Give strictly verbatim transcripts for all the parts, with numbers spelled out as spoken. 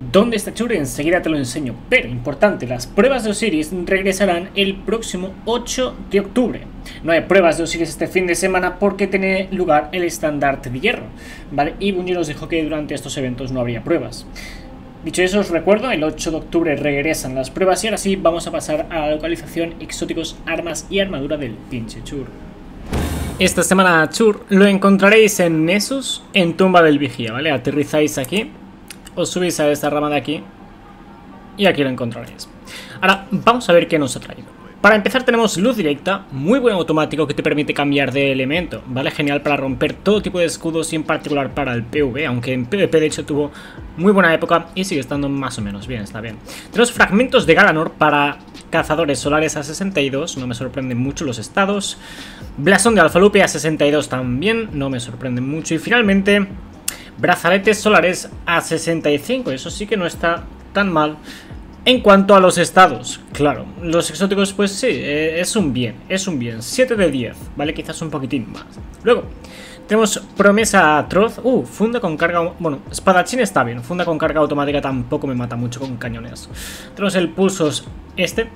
¿Dónde está Chur? Enseguida te lo enseño. Pero, importante, las pruebas de Osiris regresarán el próximo ocho de octubre. No hay pruebas de Osiris este fin de semana porque tiene lugar el estandarte de hierro, ¿vale? Y Bungie nos dijo que durante estos eventos no habría pruebas. Dicho eso, os recuerdo, el ocho de octubre regresan las pruebas y ahora sí vamos a pasar a la localización exóticos, armas y armadura del pinche Chur. Esta semana a Chur lo encontraréis en Nessus, en Tumba del Vigía, ¿vale? Aterrizáis aquí, os subís a esta rama de aquí y aquí lo encontraréis. Ahora vamos a ver qué nos ha traído. Para empezar tenemos luz directa, muy buen automático que te permite cambiar de elemento, ¿vale? Genial para romper todo tipo de escudos y en particular para el PvP, aunque en PvP de hecho tuvo muy buena época y sigue estando más o menos bien, está bien. Tenemos fragmentos de Galanor para cazadores solares a sesenta y dos, no me sorprenden mucho los estados. Blasón de Alfalupe a sesenta y dos también, no me sorprenden mucho. Y finalmente, brazaletes solares a sesenta y cinco, eso sí que no está tan mal. En cuanto a los estados, claro, los exóticos pues sí, eh, es un bien, es un bien, siete de diez, ¿vale? Quizás un poquitín más. Luego, tenemos promesa atroz, uh, funda con carga, bueno, espadachín está bien, funda con carga automática tampoco me mata mucho con cañones. Tenemos el pulsos este,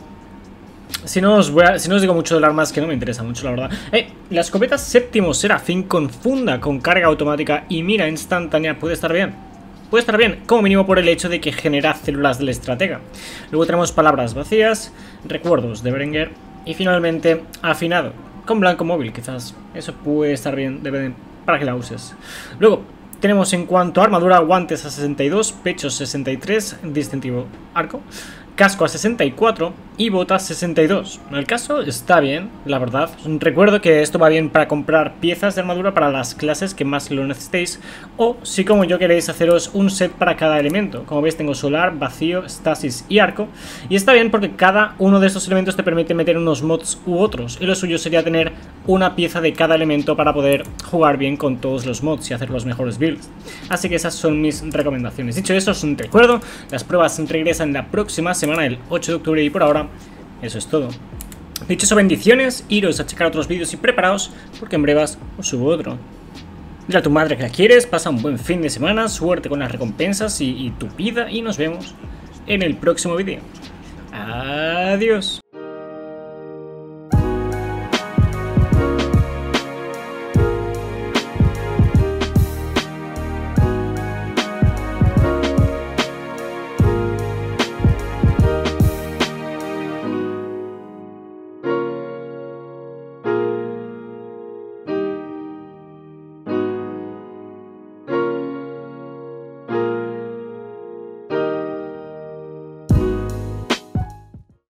si no os, voy a, si no os digo mucho del arma es que no me interesa mucho la verdad. Eh, la escopeta séptimo serafín con funda con carga automática y mira instantánea puede estar bien. Puede estar bien, como mínimo por el hecho de que genera células del estratega. Luego tenemos palabras vacías, recuerdos de Berenguer y finalmente afinado, con blanco móvil quizás. Eso puede estar bien debe, para que la uses. Luego tenemos en cuanto a armadura, guantes a sesenta y dos, pechos sesenta y tres, distintivo arco, casco a sesenta y cuatro y botas sesenta y dos. El caso está bien, la verdad. Recuerdo que esto va bien para comprar piezas de armadura para las clases que más lo necesitéis, o si como yo queréis haceros un set para cada elemento. Como veis tengo solar, vacío, stasis y arco, y está bien porque cada uno de estos elementos te permite meter unos mods u otros, y lo suyo sería tener una pieza de cada elemento para poder jugar bien con todos los mods y hacer los mejores builds. Así que esas son mis recomendaciones. Dicho eso, os recuerdo, las pruebas regresan la próxima semana, el ocho de octubre, y por ahora eso es todo. Dicho eso, bendiciones, iros a checar otros vídeos y preparaos porque en breves os subo otro. Dile a tu madre que la quieres, pasa un buen fin de semana, suerte con las recompensas y, y tu vida, y nos vemos en el próximo vídeo. Adiós.